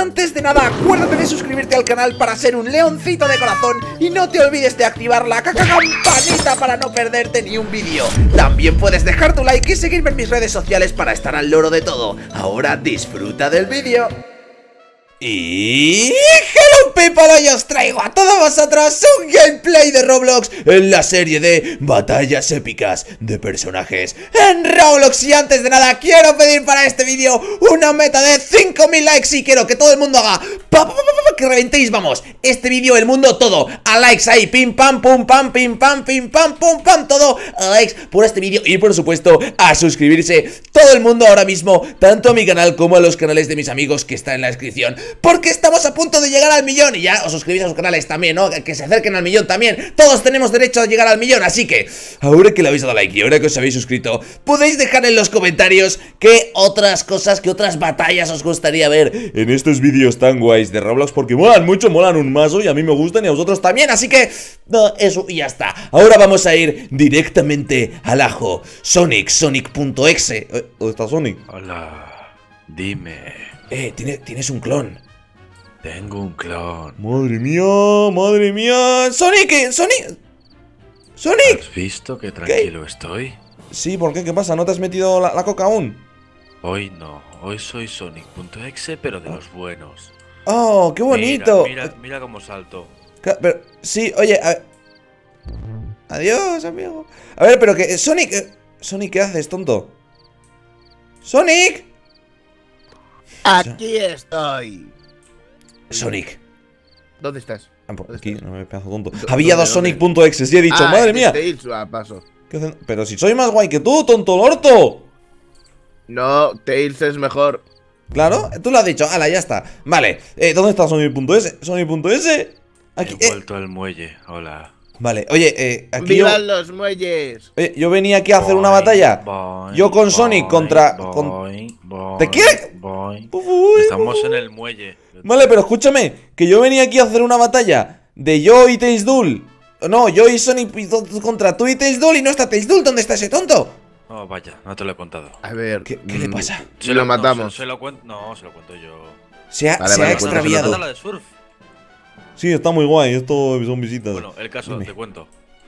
Antes de nada, acuérdate de suscribirte al canal para ser un leoncito de corazón y no te olvides de activar la campanita para no perderte ni un vídeo. También puedes dejar tu like y seguirme en mis redes sociales para estar al loro de todo. Ahora disfruta del vídeo. Y... ¡Hello people! Hoy os traigo a todos vosotros un gameplay de Roblox en la serie de batallas épicas de personajes en Roblox. Y antes de nada quiero pedir para este vídeo una meta de 5000 likes y quiero que todo el mundo haga que reventéis, vamos, este vídeo, el mundo, todo a likes ahí, pim pam, pum pam, pim pam, pum pam, todo a likes por este vídeo y por supuesto a suscribirse todo el mundo ahora mismo, tanto a mi canal como a los canales de mis amigos que están en la descripción, porque estamos a punto de llegar al millón. Y ya os suscribís a sus canales también, ¿no? Que se acerquen al millón también. Todos tenemos derecho a llegar al millón. Así que, ahora que le habéis dado like y ahora que os habéis suscrito, podéis dejar en los comentarios qué otras cosas, qué otras batallas os gustaría ver en estos vídeos tan guays de Roblox, porque molan mucho, molan un mazo y a mí me gustan y a vosotros también. Así que, no, eso y ya está. Ahora vamos a ir directamente al ajo. Sonic.exe. ¿Dónde está Sonic? Hola, dime. Tienes un clon. Tengo un clon. Madre mía. Sonic. ¿Has visto qué tranquilo estoy? Sí, ¿por qué? ¿Qué pasa? ¿No te has metido la coca aún? Hoy no, hoy soy Sonic.exe, pero de los buenos. Oh, qué bonito. Mira cómo salto. Pero, sí, oye, a ver. Adiós, amigo. A ver, pero que... Sonic, ¿qué haces, tonto? ¡Sonic! Aquí estoy. Sonic. ¿Dónde estás? Aquí, no me pedazo tonto. Había dos Sonic.exe, sí he dicho, madre mía. Paso. ¿Qué hacen? Pero si soy más guay que tú, tonto lorto. No, Tails es mejor. Claro, tú lo has dicho, ala, ya está. Vale, ¿dónde está Sonic.exe? Sonic.exe. Aquí, He vuelto al muelle, hola. Vale, oye, aquí ¡Vivan los muelles! yo venía aquí a hacer una batalla. Yo con Sonic contra... ¿Te qué? Estamos en el muelle. Vale, pero escúchame, que yo venía aquí a hacer una batalla de yo y Tails Duel. No, yo y Sonic contra tú y Tails Duel y no está Tails Duel. ¿Dónde está ese tonto? Oh, vaya, no te lo he contado. A ver, ¿Qué le pasa? Si lo matamos. Se lo cuento yo. Se ha extraviado. La de surf. Sí, está muy guay, esto son visitas. Bueno, el caso, Dime. te cuento.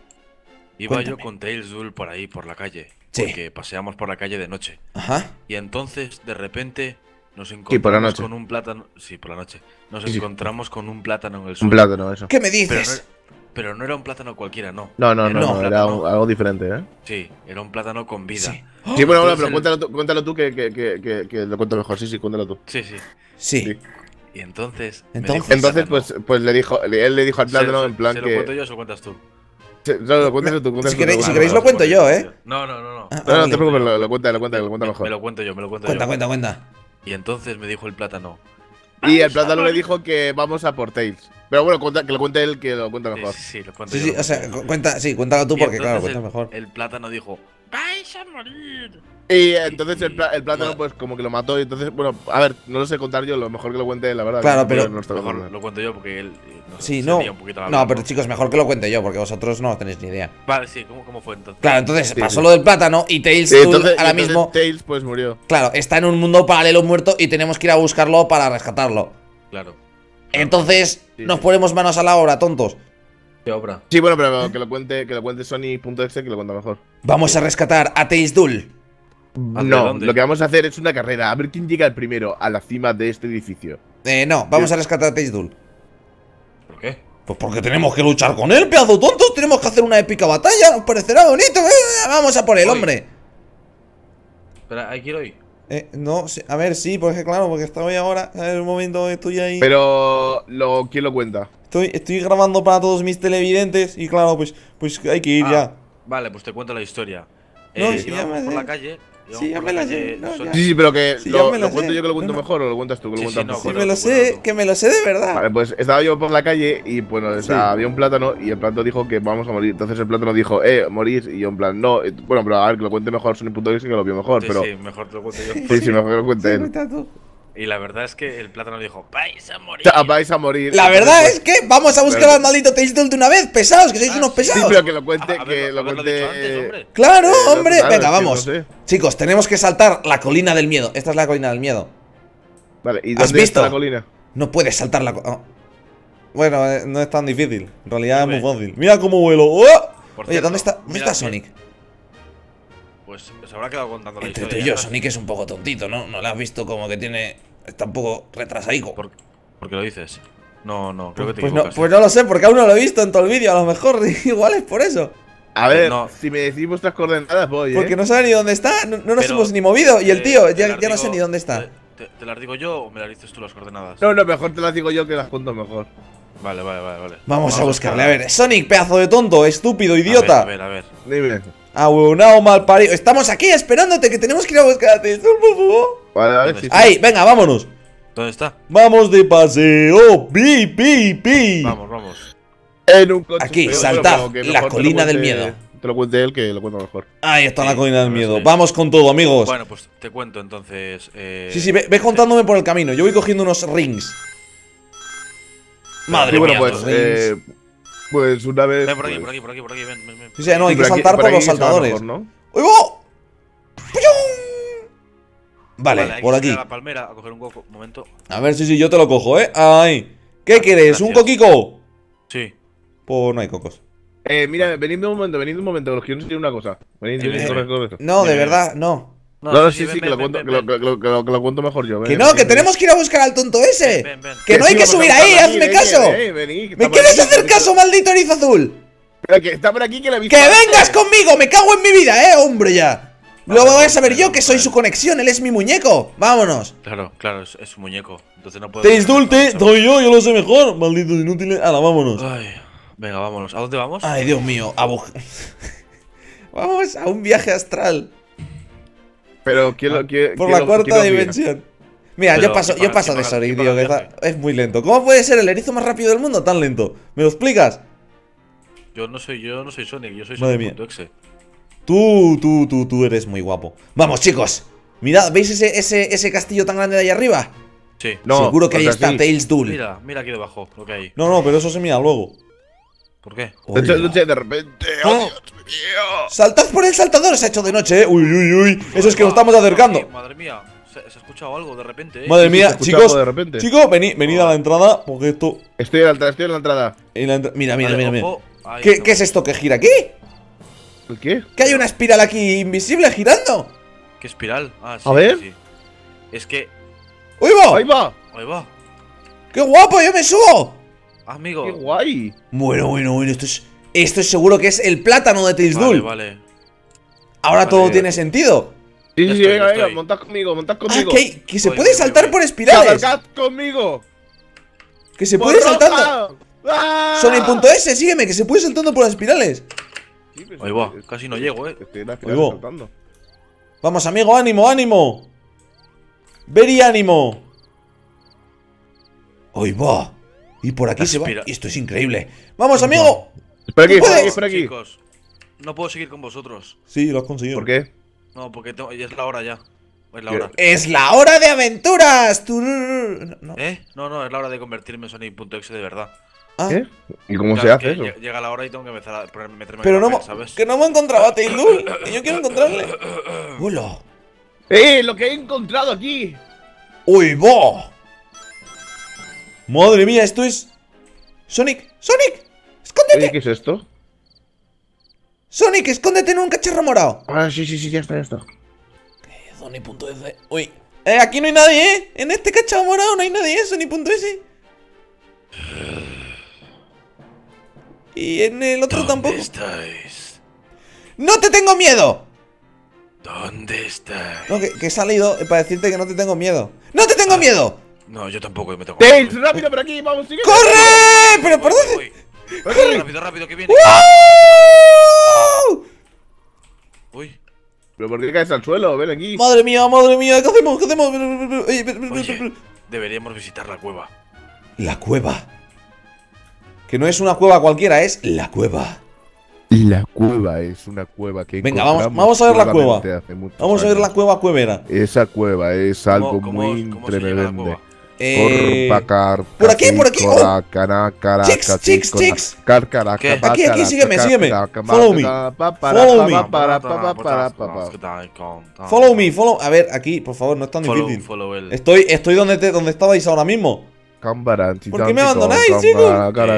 Iba Cuéntame. yo con Tails Duel por ahí, por la calle. Sí. Porque paseamos por la calle de noche. Ajá. Y entonces, de repente, nos Sí, por la encontramos noche. con un plátano. Sí, por la noche. Nos Sí, sí. encontramos con un plátano en el Un suelo. plátano, eso. ¿Qué me dices? Pero no era un plátano cualquiera, no. No, no, era plátano. algo diferente, ¿eh? Sí, era un plátano con vida. Sí. Sí, bueno, Entonces pero cuéntalo tú que lo cuento mejor. Sí, cuéntalo tú. Sí. Sí. Y entonces. Entonces, Pues le dijo, él le dijo al plátano en plan ¿Se que. lo cuento yo o se lo cuentas tú? No, cuéntalo tú, Si queréis lo cuento yo, ¿eh? No. Ah, No, vale. no te preocupes, lo cuenta mejor. Me lo cuento yo. Cuenta. Y entonces me dijo el plátano. Y el plátano le dijo que vamos a por Tails. Pero bueno, que lo cuente él, que lo cuenta mejor. Sí, lo cuento Sí, yo. o sea, cuéntalo tú Y porque, claro, entonces cuentas mejor. El plátano dijo: ¡vais a morir! Y entonces el plátano, pues como que lo mató. Y entonces, bueno, a ver, no lo sé contar yo, lo mejor que lo cuente él, la verdad. Claro, que pero- no está Mejor contando. lo cuento yo porque él. Sí, se no. lía un poquito la No, mano. pero chicos, mejor que lo cuente yo porque vosotros no tenéis ni idea. Vale, sí, ¿cómo fue entonces? Claro, entonces Sí, pasó sí. lo del plátano y Tails Sí, Duel entonces ahora mismo. Tails, pues murió. Claro, está en un mundo paralelo muerto y tenemos que ir a buscarlo para rescatarlo. Claro. Entonces, Sí, nos sí. ponemos manos a la obra, tontos. ¿Qué obra? Sí, bueno, pero que lo cuente Sony.exe, que lo cuenta mejor. Vamos a rescatar a Tails Duel. ¿De No, dónde? lo que vamos a hacer es una carrera. A ver quién llega el primero a la cima de este edificio. No, vamos a rescatar a Tails Duel. ¿Por qué? Pues porque tenemos que luchar con él, pedazo tontos. Tenemos que hacer una épica batalla. Nos parecerá bonito. Vamos a por él, Hoy. hombre. Espera, hay que ir hoy. No, sí, a ver, sí, porque claro, porque estoy ahora. A ver, un momento, estoy ahí. Pero, ¿quién lo cuenta? Estoy grabando para todos mis televidentes. Y claro, pues hay que ir ya. Vale, pues te cuento la historia. No, sí, ya íbamos me por sé. la calle. Sí, ya me la sé, no, ya. Sí, pero que Sí, ya me lo la cuento sé. yo que lo cuento No, no. mejor o lo cuentas tú, que lo Sí, cuentas no, mejor. Sí, bueno, me lo bueno, sé, tú. que me lo sé de verdad. Vale, pues estaba yo por la calle y bueno, o sea, Sí. había un plátano y el plátano dijo que vamos a morir. Entonces el plátano dijo, morir. Y yo en plan, no. Bueno, pero a ver, que lo cuente mejor Sony.exe, que lo vio mejor. Sí, pero sí, mejor te lo cuento yo. sí, mejor que lo cuente él. Cuenta tú. Y la verdad es que el plátano dijo: ¡vais a O morir! sea, vais a morir. La verdad Entonces, es que vamos a buscar Pero- al maldito Tails Duel de una vez, pesados, que sois unos Sí, pesados. pero que lo cuente, Haberlo dicho antes, hombre. Claro, no, hombre. claro, Venga, es que vamos. no sé. Chicos, tenemos que saltar la colina del miedo. Esta es la colina del miedo. Vale, ¿y ¿Has dónde visto? está la colina? No puedes saltar la... Bueno, no es tan difícil. En realidad Dime. es muy fácil. Mira cómo vuelo. ¡Oh! Por Oye, cierto, ¿dónde está mira, Sonic? Pues se habrá quedado contando la Entre tú historia. y yo, ya. Sonic es un poco tontito, ¿no? ¿No le has visto como que tiene... Está un poco retrasadico? ¿Por qué lo dices? No, creo que te Pues no, equivocas. pues no lo sé, porque aún no lo he visto en todo el vídeo. A lo mejor igual es por eso. A ver, No. si me decís vuestras coordenadas, voy, Porque no sabe ni dónde está. No nos Pero, hemos ni movido. Y el tío te ya las no sé digo- ni dónde está. ¿Te las digo yo o me las dices tú las coordenadas? No, mejor te las digo yo que las cuento mejor. Vale. Vamos a buscarle. A ver, Sonic, pedazo de tonto, estúpido, idiota. A ver. Dime. Ahueonao, mal parido. Estamos aquí esperándote, que tenemos que ir a buscar a Tails Dull, por favor. Vale, ¿Dónde sí, sí. está? Ahí, venga, vámonos. ¿Dónde está? Vamos de paseo. Pi. Vamos. En un coche Aquí, feo, saltad, pero que la mejor te lo colina del cuente- miedo. Te lo cuente él, que lo cuento mejor. Ahí está la Sí, colina del ahora miedo. sí. Vamos con todo, amigos. Bueno, pues te cuento entonces. Sí, ve contándome por el camino. Yo voy cogiendo unos rings. Madre Y bueno, mía, pues, los rings. pues una vez. Ven por aquí, pues, ven. Sí, no, hay que por aquí- saltar por aquí los se va saltadores. mejor, ¿no? ¡Uy, va! ¡Puyum! Vale, hay por que aquí. subir a la palmera a coger un coco. Un momento. A ver, sí, yo te lo cojo, ¿eh? Ahí. ¿Qué quieres? ¿Un Gracias. coquico? Sí. Pues no hay cocos. Mira, venid un momento, que os quiero enseñar una cosa. Venid, corre. No, de Dime. verdad, no. No, sí, que ven, lo cuento, ven, que lo cuento mejor yo. Que no, que tenemos que ir a buscar al tonto ese. Ven. Que no hay que subir ahí, hazme caso. ¿Me quieres hacer caso, maldito erizo azul? Pero que está por aquí, que la he visto ¡Que antes. vengas conmigo! ¡Me cago en mi vida, hombre, ya! Luego voy a saber yo que soy su conexión, él es mi muñeco. Vámonos. Claro, es un muñeco. Entonces no puedo. Te insulte, soy yo lo sé mejor. Malditos inútiles. Ahora, vámonos. Ay, venga, vámonos. ¿A dónde vamos? Ay, Dios mío. Vamos a un viaje astral. Pero quiero. Por la cuarta dimensión. Mira, Pero, yo paso ¿qué de paga Sonic, el tío, que viaje? es muy lento. ¿Cómo puede ser el erizo más rápido del mundo tan lento? ¿Me lo explicas? Yo no soy Sonic, yo soy Madre mía. Sonic.exe. Tú eres muy guapo. Vamos, chicos. Mirad, ¿veis ese castillo tan grande de ahí arriba? Sí. No, Seguro que ahí o sea, está sí. Tails Dull. Mira aquí debajo lo que hay. No, pero eso se mira luego. ¿Por qué? De repente. ¡Oh, ¡Oh! Dios mío! ¡Saltad por el saltador! Se ha hecho de noche, ¿eh? Uy. Eso es que nos estamos acercando. Madre mía, se ha escuchado algo de repente, Madre Sí, mía, se escucha chicos. algo de repente. Chicos, venid a la entrada. Porque esto. Estoy en la entrada. Mira. Vale, ojo. Ahí ¿Qué estamos. es esto que gira aquí? ¿El qué? ¿Que hay una espiral aquí invisible girando? ¿Qué espiral? Ah, sí. A ver. Sí. Es que. ¡Uy, va! ¡Ahí va! Ahí va. ¡Qué guapo! ¡Yo me subo! Amigo. ¡Qué guay! Bueno. Esto es seguro que es el plátano de Tails Dull. Vale. Ahora Vale. todo tiene sentido. Sí, Ya sí, estoy, venga, ya estoy. montad conmigo. Ah, que se Voy, puede voy, saltar voy. por espirales. ¡Cabalgad conmigo! Que se puede ¡Por saltando. roja! ¡Ah! Sonic.es, sígueme, que se puede saltando por las espirales. Sí, pero Ahí va, casi no llego, Estoy en la Ahí final va. saltando. Vamos, amigo, ánimo. Very ánimo. Ahí va. Y por aquí se va. Espira. Esto es increíble. Vamos, amigo. Espera aquí, ¿Tú puedes? espera aquí. Chicos, no puedo seguir con vosotros. Sí, lo has conseguido. ¿Por qué? No, porque ya es la hora ya. Es la ¿Qué? hora. Es la hora de aventuras. No. ¿Eh? No, es la hora de convertirme en Sonic.exe de verdad. Ah, ¿Qué? ¿Y cómo se Claro, hace que eso? Llega la hora y tengo que empezar a meterme pero en no, papel, ¿sabes? que no me encontraba a Tails Dull, que yo quiero encontrarle. Hola. Lo que he encontrado aquí! ¡Uy, va! Madre mía, esto es... ¡Sonic! ¡Escóndete! Oye, ¿qué es esto? ¡Sonic, escóndete en un cacharro morado! Ah, sí, ya está. Sony.es. Uy. Aquí no hay nadie, ¿eh? En este cacharro morado no hay nadie, ¿eh? Sony.es. Y en el otro tampoco. ¿Dónde estáis? ¡No te tengo miedo! ¿Dónde estáis? No, que he salido para decirte que no te tengo miedo. ¡No te tengo miedo! No, yo tampoco me tengo ¡Tails, rápido por aquí! ¡Vamos, sigue! ¡Corre! ¿Pero por dónde? Rápido, que viene. ¡Wow! Uy, ¿Pero por qué caes al suelo? Ven aquí. Madre mía, ¿qué hacemos? oye, deberíamos visitar la cueva. La cueva. Que no es una cueva cualquiera, es la cueva. La cueva es una cueva que Venga, encontramos vamos a ver la solamente cueva. hace muchos Vamos a ver la años. cueva cuevera. Esa cueva es algo ¿Cómo muy se llega a la tremendo. cueva? Por aquí, oh. Chicks. Aquí, sígueme. Follow me. A ver, aquí, por favor, no es tan difícil. Follow el. Estoy donde estabais ahora mismo. ¿Por qué me abandonáis, chicos?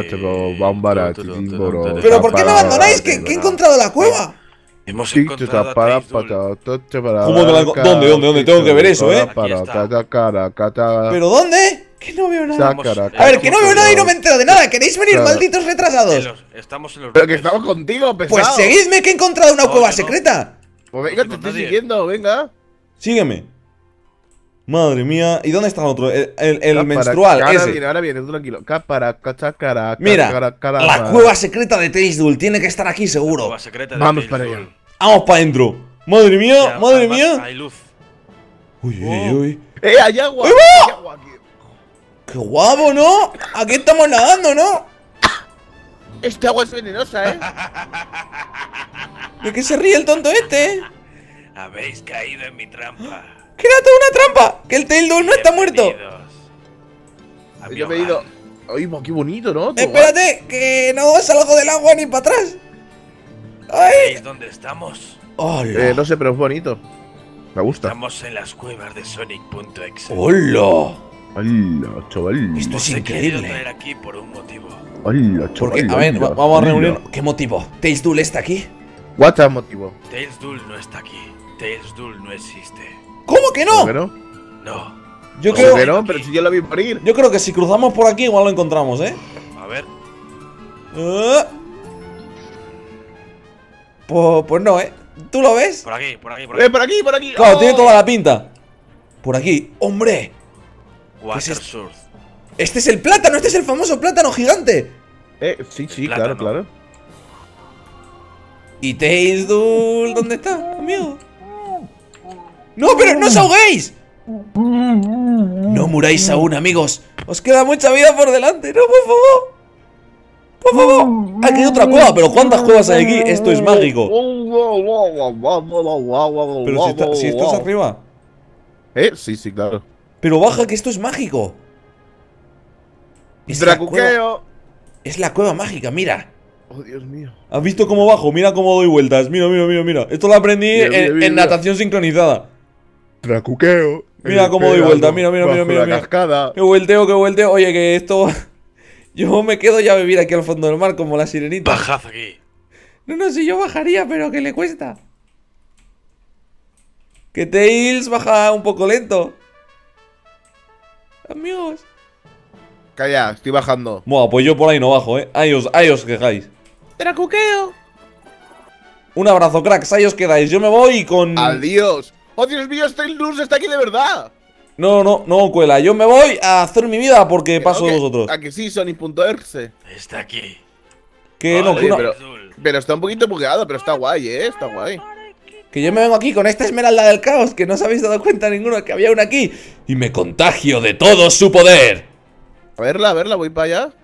¿Pero por qué me abandonáis? ¿Que he encontrado la cueva? Hemos encontrado a Tails Dull. ¿Cómo que la ¿Dónde? Tengo que ver eso, ¿eh? Aquí está. ¿Pero dónde? Que no veo nada. Estamos A ver, que no veo nada y no me entero de nada. ¿Queréis venir, malditos retrasados? Estamos en los Pero que bloques. estamos contigo, pesado. Pues seguidme, que he encontrado una No, cueva yo no. secreta. Pues venga, te estoy siguiendo, venga. Sígueme. Madre mía. ¿Y dónde está el otro? El menstrual, ese. Ahora viene, tú tranquilo. Mira, la cueva secreta de Tails Dull tiene que estar aquí seguro. Cueva secreta de Vamos Tails para Dull. allá. Vamos para adentro. Madre mía, Ya, madre además, mía. Hay luz. Uy, Oh. uy. Hay agua. Hay agua aquí. Qué guapo, ¿no? Aquí estamos nadando, ¿no? Este agua es venenosa, ¿De qué se ríe el tonto este? Habéis caído en mi trampa. Que era toda una trampa. Que el Tails Dull no está muerto. Bienvenidos a mi Yo me he ido. hogar. Oye, qué bonito, ¿no? Espérate, que no salgo del agua ni para atrás. ¡Ay! ¿Veis dónde estamos? ¡Hola! No sé, pero es bonito. Me gusta. Estamos en las cuevas de Sonic.exe. ¡Hola! Hola, chaval. Esto es Os he querido increíble. traer aquí por un motivo. Hola, chaval. Porque, a ver, vamos a reunir. ¿Qué motivo? ¿Tails Dull está aquí? What's motivo? Tails Dull no está aquí. Tails Dull no existe. ¿Cómo que ¿Cómo no? que no? No. Yo ¿Cómo que creo, no? Pero si yo lo vi morir. yo creo que si cruzamos por aquí igual lo encontramos, ¿eh? A ver. Pues no, ¿eh? ¿Tú lo ves? Por aquí, por aquí, por aquí. Por aquí, por aquí. Claro, ¡Oh! tiene toda la pinta. Por aquí. ¡Hombre! Water ¿qué es esto? Source. Este es el plátano, este es el famoso plátano gigante. Sí, El plátano. claro. ¿Y Tails Dull dónde está, amigo? ¡No, pero no os ahoguéis! No muráis aún, amigos. Os queda mucha vida por delante. ¡No, por favor! ¡Por favor! Aquí hay otra cueva, pero ¿cuántas cuevas hay aquí? Esto es mágico. Pero si estás arriba. Sí, claro. Pero baja, que esto es mágico. Es la cueva, Dracuqueo. es la cueva mágica, mira. Oh, Dios mío. ¿Has visto cómo bajo? Mira cómo doy vueltas. Mira, mira, mira, mira. Esto lo aprendí en natación sincronizada. Dracuqueo. Mira cómo doy vuelta, mira, mira, mira, mira, La mira. cascada. Que vuelteo, que vuelteo. Oye, que esto... Yo me quedo ya a vivir aquí al fondo del mar como la sirenita. Bajad aquí. No, si yo bajaría, pero que le cuesta. Que Tails baja un poco lento. Amigos. Calla, estoy bajando. Buah, pues yo por ahí no bajo, ahí os quejáis. Dracuqueo. Un abrazo, cracks, ahí os quedáis. Yo me voy con... Adiós. Oh, Dios mío, Tails Dull está aquí de verdad. No, cuela. Yo me voy a hacer mi vida porque paso de vosotros. ¿A que sí, Sonic.exe? Está aquí. Que no, Oye, que no. pero- Pero está un poquito bugueado, pero está guay, está guay. Que yo me vengo aquí con esta esmeralda del caos, que no os habéis dado cuenta ninguno que había una aquí. Y me contagio de todo su poder. A verla, voy para allá.